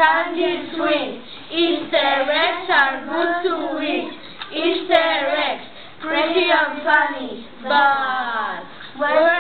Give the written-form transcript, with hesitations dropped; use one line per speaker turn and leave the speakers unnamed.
candy sweet. Easter eggs are good to eat. Easter eggs, pretty and funny, but